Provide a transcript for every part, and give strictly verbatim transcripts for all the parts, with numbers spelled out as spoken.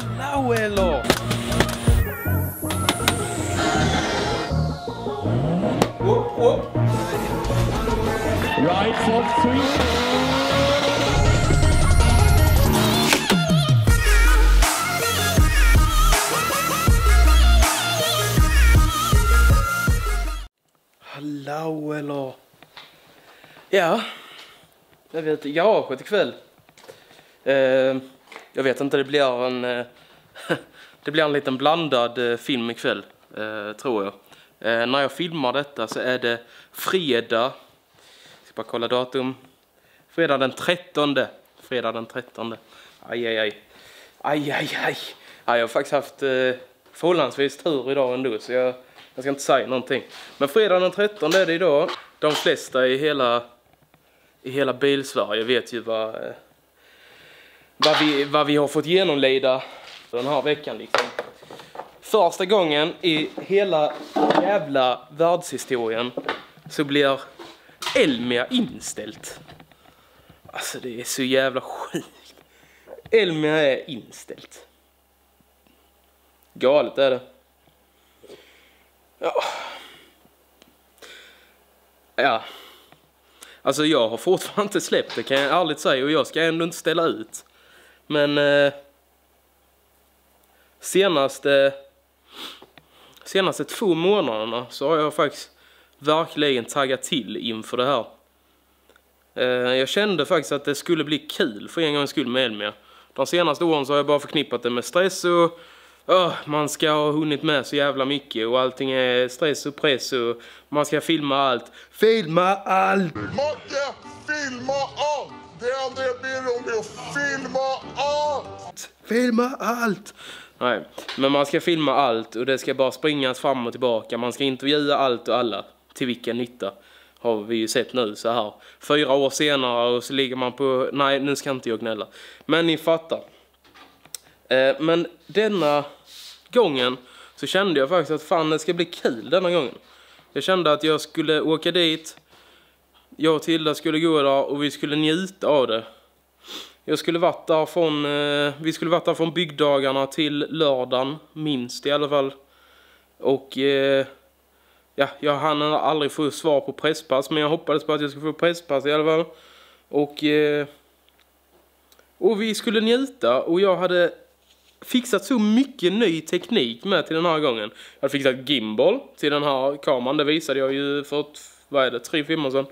Hallå eller? Whoop, whoop. Right foot three. Hallå eller? Ja, jag vet garaget ikväll. Eh, jag vet inte, det blir en eh, det blir en liten blandad eh, film ikväll, eh, tror jag. Eh, när jag filmar detta så är det fredag. Jag ska bara kolla datum. Fredag den trettonde. Fredag den trettonde. Aj, aj, aj. Aj, aj, aj. Ja, jag har faktiskt haft eh, förhållandsvis tur idag ändå, så jag, jag ska inte säga någonting. Men fredag den trettonde är det idag. De flesta i hela, i hela Bilsverige vet ju vad, eh, vad, vi, vad vi har fått genomlida den här veckan liksom. Första gången i hela jävla världshistorien så blir Elmia inställt. Alltså det är så jävla sjukt. Elmia är inställt. Galet är det. Ja. Ja. Alltså jag har fortfarande inte släppt det, kan jag ärligt säga. Och jag ska ändå inte ställa ut. Men eh, senaste senaste två månaderna så har jag faktiskt verkligen taggat till inför det här. Eh, jag kände faktiskt att det skulle bli kul för en gångs skull med Elmia. De senaste åren så har jag bara förknippat det med stress och oh, man ska ha hunnit med så jävla mycket och allting är stress och press och man ska filma allt. Filma allt! Macke, filma allt! Det är det jag ber om, det att filma allt! Filma allt! Nej, men man ska filma allt och det ska bara springas fram och tillbaka. Man ska intervjua allt och alla. Till vilken nytta har vi ju sett nu så här. Fyra år senare och så ligger man på... Nej, nu ska inte jag gnälla. Men ni fattar. Eh, men denna gången så kände jag faktiskt att fan det ska bli kul denna gången. Jag kände att jag skulle åka dit. Jag och Tilda skulle gå där och vi skulle njuta av det. Jag skulle varit där från, eh, vi skulle varit där från byggdagarna till lördagen, minst i alla fall. Och eh, ja, jag hann aldrig få svar på presspass, men jag hoppades på att jag skulle få presspass i alla fall. Och, eh, och vi skulle njuta och jag hade fixat så mycket ny teknik med till den här gången. Jag hade fixat gimbal till den här kameran, det visade jag ju för, vad är det, tre filmer sedan.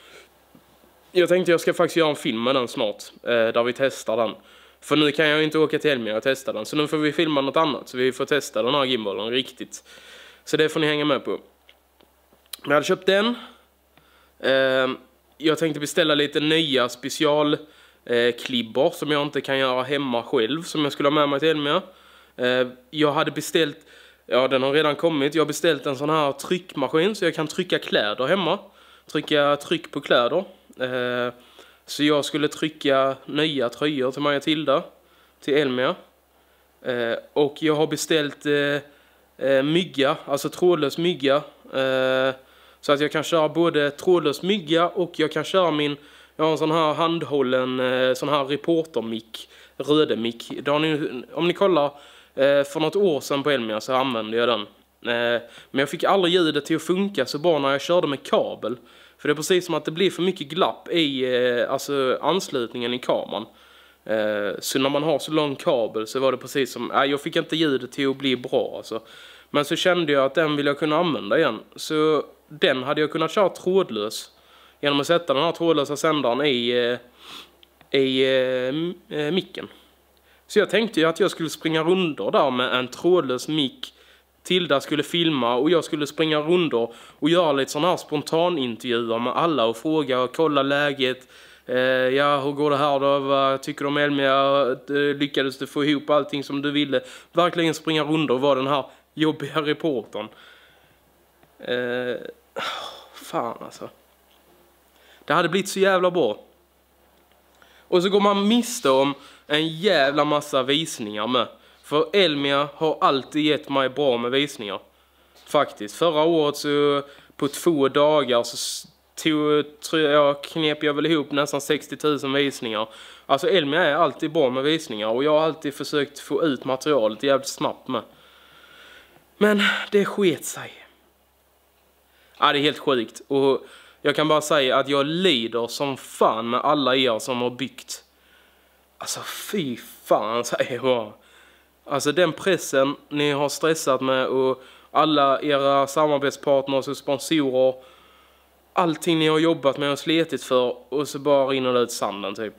Jag tänkte jag ska faktiskt göra en film med den snart, eh, där vi testar den. För nu kan jag inte åka till Elmia och testa den, så nu får vi filma något annat. Så vi får testa den här gimbalen riktigt. Så det får ni hänga med på. Jag hade köpt den. Eh, jag tänkte beställa lite nya specialklibbor eh, som jag inte kan göra hemma själv, som jag skulle ha med mig till Elmia. Eh, jag hade beställt, ja den har redan kommit, jag har beställt en sån här tryckmaskin så jag kan trycka kläder hemma. Trycka tryck på kläder. Eh, så jag skulle trycka nya tröjor till mig och Tilda till Elmia. Eh, och jag har beställt eh, eh, mygga, alltså trådlös mygga. Eh, så att jag kan köra både trådlös mygga och jag kan köra min, jag har en sån här handhållen eh, sån här reportermick, rödemick. Om ni kollar eh, för något år sedan på Elmia så använde jag den. Eh, men jag fick aldrig ljudet till att funka så bra när jag körde med kabel. För det är precis som att det blir för mycket glapp i eh, alltså anslutningen i kameran. Eh, så när man har så lång kabel så var det precis som... Eh, jag fick inte ljudet till att bli bra. Alltså. Men så kände jag att den vill jag kunna använda igen. Så den hade jag kunnat köra trådlös. Genom att sätta den här trådlösa sändaren i, eh, i eh, micken. Så jag tänkte ju att jag skulle springa rundor där med en trådlös mick. Tilda skulle filma och jag skulle springa rundor och göra lite sådana här spontanintervjuer med alla och fråga och kolla läget. Eh, ja, hur går det här då? Vad tycker du om Elmia? Lyckades du få ihop allting som du ville? Verkligen springa rundor och vara den här jobbiga reportern. Eh, fan alltså. Det hade blivit så jävla bra. Och så går man miste om en jävla massa visningar med. För Elmia har alltid gett mig bra med visningar. Faktiskt. Förra året så på två dagar så tog, tror jag, knep jag väl ihop nästan sextio tusen visningar. Alltså Elmia är alltid bra med visningar och jag har alltid försökt få ut materialet jävligt snabbt med. Men det sket sig. Ja, det är helt sjukt. Och jag kan bara säga att jag lider som fan med alla er som har byggt. Alltså fy fan, säger jag bara. Alltså den pressen ni har stressat med och alla era samarbetspartners och sponsorer. Allting ni har jobbat med och slitit för och så bara rinner det ut sanden typ.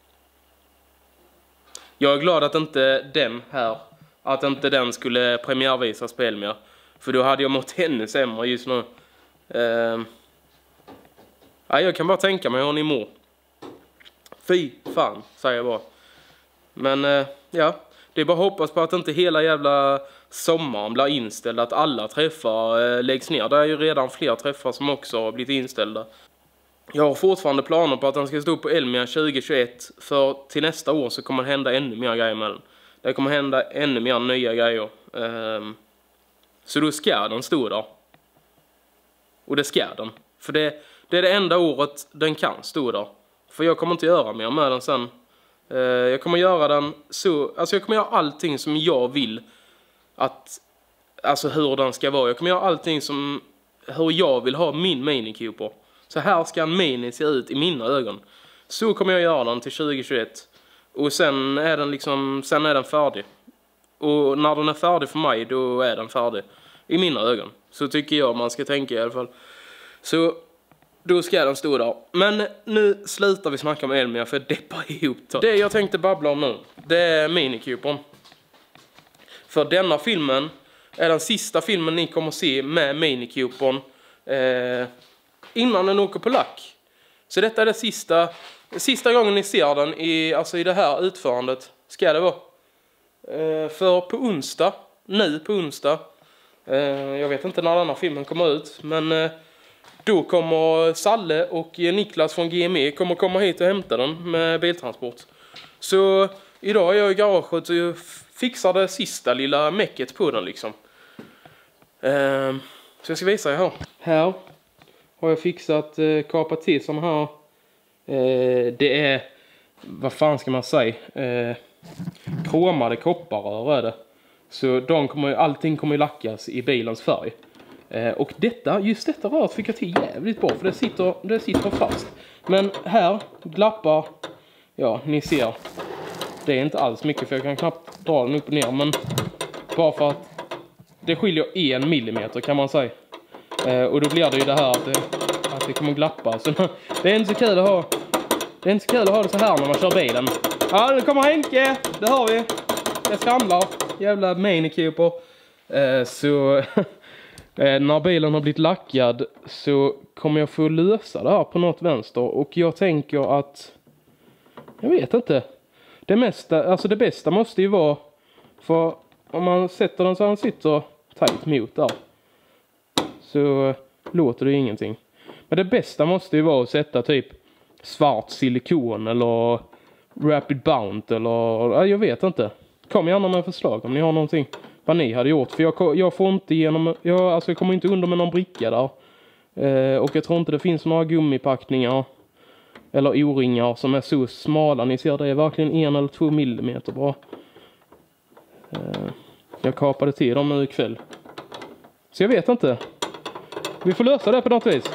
Jag är glad att inte den här, att inte den skulle premiärvisas på Elmia. För då hade jag mått ännu sämre just nu. Uh, ja, jag kan bara tänka mig hur ni mår. Fy fan, säger jag bara. Men uh, ja, det är bara att hoppas på att inte hela jävla sommaren blir inställd. Att alla träffar uh, läggs ner. Det är ju redan fler träffar som också har blivit inställda. Jag har fortfarande planer på att den ska stå på Elmia tjugo tjugoett. För till nästa år så kommer det hända ännu mer grejer med den. Det kommer hända ännu mer nya grejer. Uh, så då ska den stå där. Och det ska den. För det, det är det enda året den kan stå där. För jag kommer inte göra mer med den sen. Uh, jag kommer göra den så... Alltså jag kommer göra allting som jag vill. Att... Alltså hur den ska vara. Jag kommer göra allting som... Hur jag vill ha min Mini Cooper. Så här ska en Mini se ut i mina ögon. Så kommer jag göra den till tjugo tjugoett. Och sen är den liksom... Sen är den färdig. Och när den är färdig för mig, då är den färdig. I mina ögon. Så tycker jag man ska tänka i alla fall. Så då ska den stå där. Men nu slutar vi snacka om Elmia för det deppar ihop. Det jag tänkte babbla om nu, det är Mini Coopern. För denna filmen är den sista filmen ni kommer se med Mini Coopern eh, innan den åker på lack. Så detta är det sista, sista gången ni ser den i, alltså i det här utförandet. Ska det vara. Eh, för på onsdag, nu på onsdag. Jag vet inte när den här filmen kommer ut. Men då kommer Salle och Niklas från G M E kommer komma hit och hämta den med biltransport. Så idag är jag i garaget och fixar det sista lilla mäcket på den liksom. Så jag ska visa er här. Här har jag fixat kapat till som här. Det är, vad fan ska man säga? Kromade kopparrör är det. Så de kommer, allting kommer lackas i bilens färg. Eh, och detta, just detta röret fick jag till jävligt bra. För det sitter, det sitter fast. Men här glappar, ja ni ser. Det är inte alls mycket för jag kan knappt dra den upp och ner. Men bara för att det skiljer en millimeter kan man säga. Eh, och då blir det ju det här att det, att det kommer glappa. Så det är inte så kul att ha, det är inte så kul att ha det så här när man kör bilen. Ja, nu kommer Henke, det har vi. Det skramlar. Jävla Mini Cooper. Eh, så eh, när bilen har blivit lackad så kommer jag få lösa det här på något vänster. Och jag tänker att jag vet inte. Det mesta, alltså det bästa måste ju vara, för om man sätter den så han sitter tajt mot där så eh, låter det ingenting. Men det bästa måste ju vara att sätta typ svart silikon eller rapid bound eller ja, jag vet inte. Kom gärna med förslag om ni har någonting vad ni hade gjort. För jag, jag får inte igenom, jag, alltså jag kommer inte under med någon bricka där. Eh, och jag tror inte det finns några gummipackningar eller o-ringar som är så smala. Ni ser det är verkligen en eller två millimeter bra. Eh, jag kapade till dem nu ikväll. Så jag vet inte. Vi får lösa det på något vis.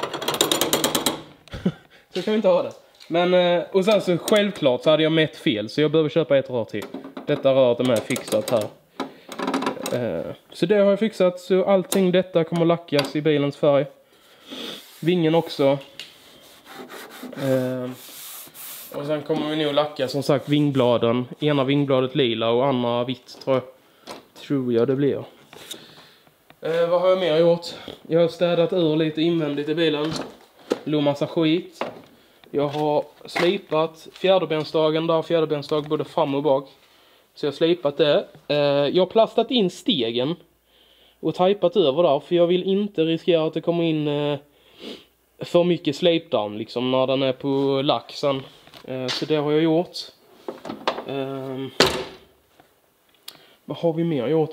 Så kan vi inte ha det. Men, eh, och sen så självklart så hade jag mätt fel. Så jag behöver köpa ett rör till. Detta röret är med fixat här. Eh, så det har jag fixat. Så allting detta kommer lackas i bilens färg. Vingen också. Eh, och sen kommer vi nog lacka som sagt vingbladen. Ena vingbladet lila och andra vitt tror jag. Tror jag det blir. Eh, vad har jag mer gjort? Jag har städat ur lite invändigt i bilen. Lå massa skit. Jag har slipat fjäderbenstagen där. Fjäderbenstag både fram och bak. Så jag har slipat det. Eh, jag har plastat in stegen. Och tajpat över där. För jag vill inte riskera att det kommer in eh, för mycket slipdamm. Liksom när den är på laxen. Eh, så det har jag gjort. Eh, vad har vi mer gjort?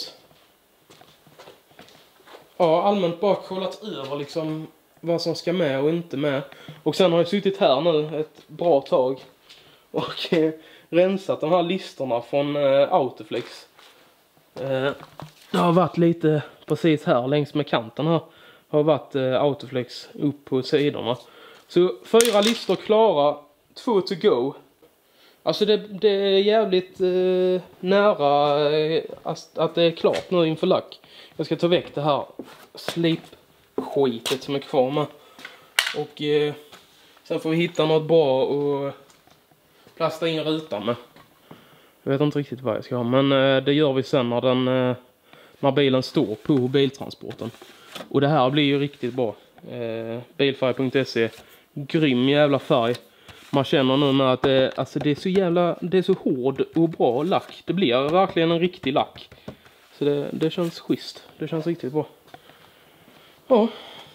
Ja, allmänt bara kollat över liksom vad som ska med och inte med. Och sen har jag suttit här nu ett bra tag och eh, rensat de här listorna från eh, Autoflex. Eh, det har varit lite precis här längs med kanten här. Har varit eh, Autoflex upp på sidorna. Så fyra listor klara, två to go. Alltså det, det är jävligt eh, nära eh, att det är klart nu inför lack. Jag ska ta väck det här slipskitet som är kvar med. Och eh, sen får vi hitta något bra och plasta in rutan med. Jag vet inte riktigt vad jag ska ha, men eh, det gör vi sen när, den, eh, när bilen står på biltransporten. Och det här blir ju riktigt bra. Eh, bilfärg punkt se, grym jävla färg. Man känner nu med att det, alltså det är så jävla, det är så hård och bra lack. Det blir verkligen en riktig lack. Så det, det känns schysst. Det känns riktigt bra. Ja.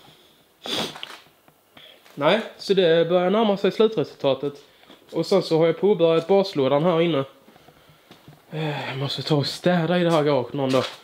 Nej, så det börjar närma sig slutresultatet. Och sen så har jag påbörjat baslådan här inne. Jag måste ta och städa i det här garaget någon dag.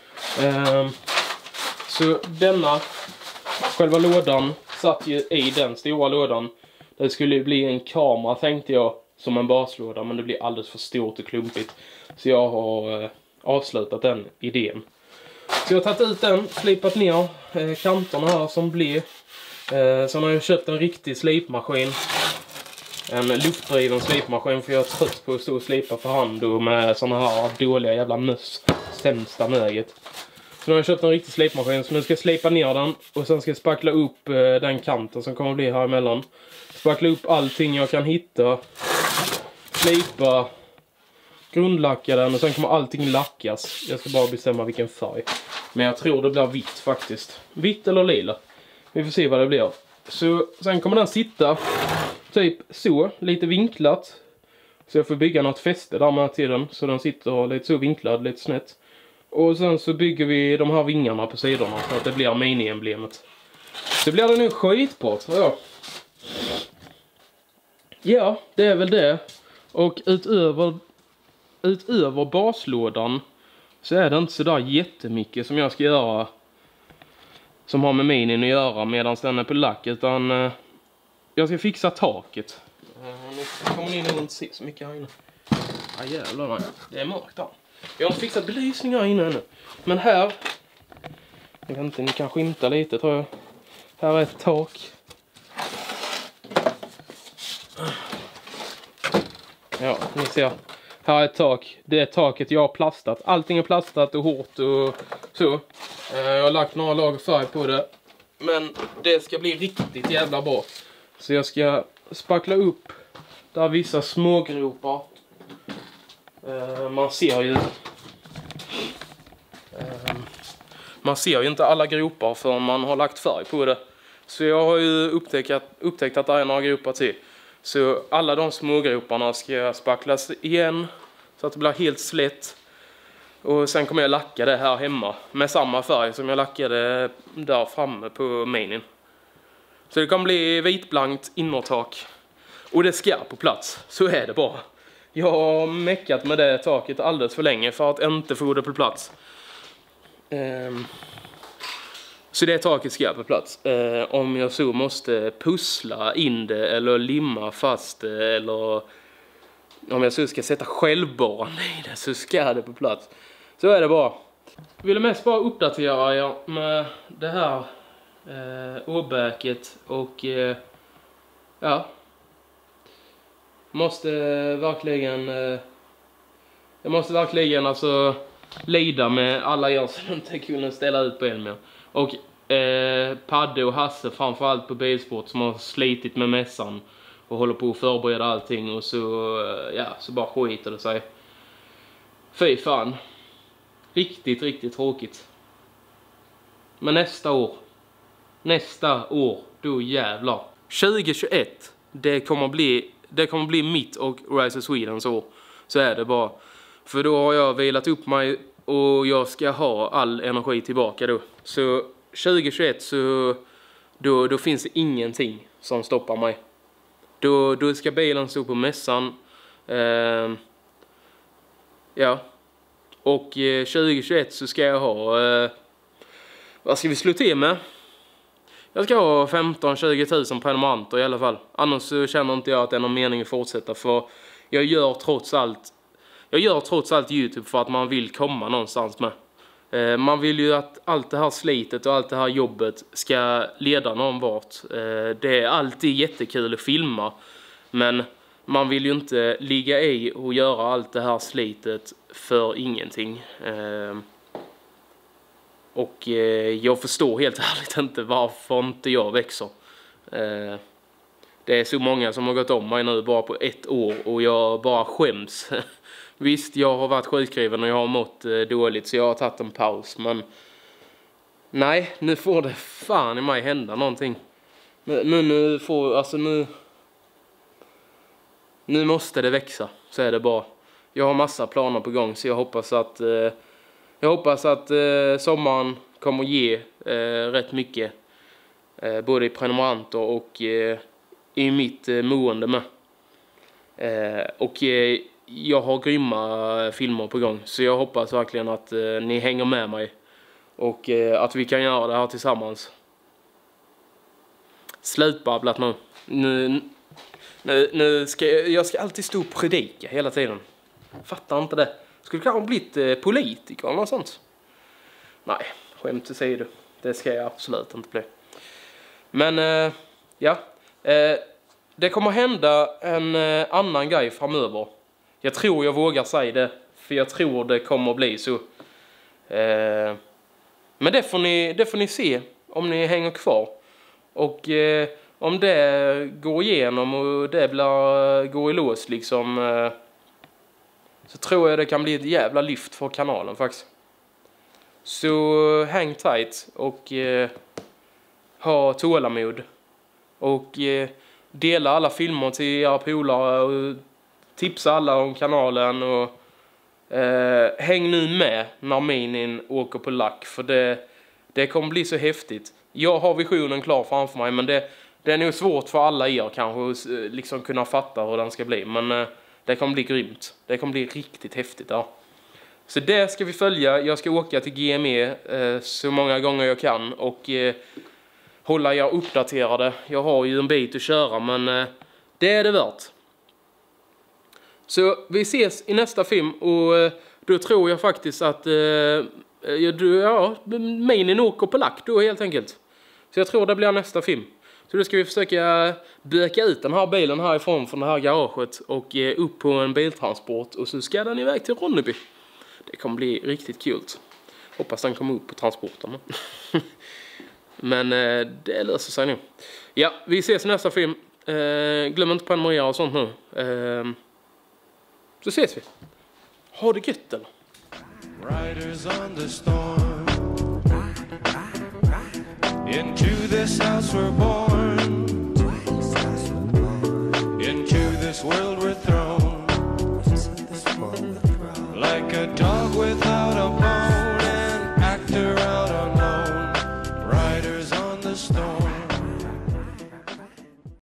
Så denna, själva lådan satt ju i den stora lådan. Det skulle ju bli en kamera tänkte jag som en baslåda, men det blir alldeles för stort och klumpigt. Så jag har eh, avslutat den idén. Så jag har tagit ut den, slipat ner eh, kanterna här som blir. Eh, sen har jag köpt en riktig slipmaskin. En luftdriven slipmaskin för jag är trött på att stå och slipa för hand och med såna här dåliga jävla möss. Sämsta möget. Så nu har jag köpt en riktig slipmaskin så nu ska jag slipa ner den och sen ska jag spackla upp eh, den kanten som kommer att bli här emellan. Spackla upp allting jag kan hitta. Slipa. Grundlacka den och sen kommer allting lackas. Jag ska bara bestämma vilken färg. Men jag tror det blir vitt faktiskt. Vitt eller lila. Vi får se vad det blir. Så sen kommer den sitta typ så, lite vinklat. Så jag får bygga något fäste där med till den. Så den sitter lite så vinklad, lite snett. Och sen så bygger vi de här vingarna på sidorna så att det blir mini-emblemet. Så blir det nu skitbra tror jag. Ja, det är väl det. Och utöver, utöver baslådan så är det inte så där jättemycket som jag ska göra som har med minin att göra medan den är på lack. Utan eh, jag ska fixa taket. Eh, nu kommer ni nog inte se så mycket här inne. Ja jävlar nej. Det är mörkt där. Jag har inte fixat belysning här inne ännu. Men här, jag vet inte, ni kan skymta lite tror jag. Här är ett tak. Ja, ni ser. Här är ett tak. Det är taket jag har plastat. Allting är plastat och hårt och så. Jag har lagt några lager färg på det. Men det ska bli riktigt jävla bra. Så jag ska spackla upp där vissa smågropar. Man ser ju... Man ser ju inte alla gropar förrän man har lagt färg på det. Så jag har ju upptäckt, upptäckt att det är några gropar till. Så alla de små groparna ska spacklas igen så att det blir helt slätt. Och sen kommer jag lacka det här hemma med samma färg som jag lackade där framme på minin. Så det kommer bli vitblankt innertak. Och det ska på plats, så är det bara. Jag har meckat med det taket alldeles för länge för att inte få det på plats. Um, så det taket ska på plats. Uh, om jag så måste pussla in det eller limma fast det eller om jag så ska sätta självborrande i det så ska det på plats. Så är det bara. Jag ville mest bara uppdatera er med det här uh, åbäket och uh, ja. Måste verkligen uh, jag måste verkligen alltså lida med alla er som inte kunde ställa ut på en mer. Och eh, Padde och Hasse framförallt på Bilsport som har slitit med mässan och håller på att förbereda allting och så, eh, ja, så bara skiter det sig. Fy fan. Riktigt, riktigt tråkigt. Men nästa år. Nästa år, då jävlar. tjugohundratjugoett, det kommer bli, det kommer bli mitt och Rise of Swedens år. Så är det bara. För då har jag vilat upp mig och jag ska ha all energi tillbaka då. Så tjugohundratjugoett så då, då finns det ingenting som stoppar mig. Då, då ska bilen stå på mässan. Eh, ja. Och eh, tjugohundratjugoett så ska jag ha... Eh, vad ska vi slå till med? Jag ska ha femton till tjugo tusen prenumeranter i alla fall. Annars så känner inte jag att det är någon mening att fortsätta. För jag gör trots allt jag gör trots allt YouTube för att man vill komma någonstans med. Eh, man vill ju att allt det här slitet och allt det här jobbet ska leda någon vart. Eh, det är alltid jättekul att filma, men man vill ju inte ligga i och göra allt det här slitet för ingenting. Eh, och eh, jag förstår helt ärligt inte varför inte jag växer. Eh, det är så många som har gått om mig nu bara på ett år och jag bara skäms. Visst, jag har varit sjukskriven och jag har mått eh, dåligt så jag har tagit en paus, men nej, nu får det fan i mig hända någonting. Nu, nu får, alltså nu nu måste det växa, så är det bara. Jag har massa planer på gång, så jag hoppas att eh, jag hoppas att eh, sommaren kommer ge eh, rätt mycket eh, både i prenumeranter och eh, i mitt eh, mående med. Eh, och eh, jag har grymma filmer på gång, så jag hoppas verkligen att eh, ni hänger med mig och eh, att vi kan göra det här tillsammans. Slutbabblat nu. Nu, nu, nu ska jag, jag ska alltid stå och predika hela tiden. Fattar inte det. Skulle kanske blivit eh, politiker eller något sånt. Nej, skämt säger du. Det ska jag absolut inte bli. Men eh, ja, eh, det kommer hända en eh, annan grej framöver. Jag tror jag vågar säga det, för jag tror det kommer att bli så. Eh, men det får, ni, det får ni se om ni hänger kvar. Och eh, om det går igenom och det blir, går i lås liksom, eh, så tror jag det kan bli ett jävla lyft för kanalen faktiskt. Så häng tight och eh, ha tålamod. Och eh, dela alla filmer till era polare och tipsa alla om kanalen. Och eh, häng nu med när minin åker på lack, för det, det kommer bli så häftigt. Jag har visionen klar framför mig, men det, det är nog svårt för alla er kanske att liksom kunna fatta hur den ska bli. Men eh, det kommer bli grymt. Det kommer bli riktigt häftigt. Ja. Så det ska vi följa. Jag ska åka till G M E eh, så många gånger jag kan och eh, hålla er uppdaterade. Jag har ju en bit att köra, men eh, det är det värt. Så vi ses i nästa film, och eh, då tror jag faktiskt att eh, ja, minen åker på lack då helt enkelt. Så jag tror det blir nästa film. Så då ska vi försöka böka ut den här bilen härifrån från det här garaget och eh, upp på en biltransport, och så ska den iväg till Ronneby. Det kommer bli riktigt kul. Hoppas den kommer upp på transporten. Men eh, det löser sig nu. Ja, vi ses i nästa film. Eh, glöm inte prenumerera och sånt nu. Eh, så ses vi. Ha det gött eller? Riders on the storm. Into this house we're born. Into this world we're thrown. Like a dog without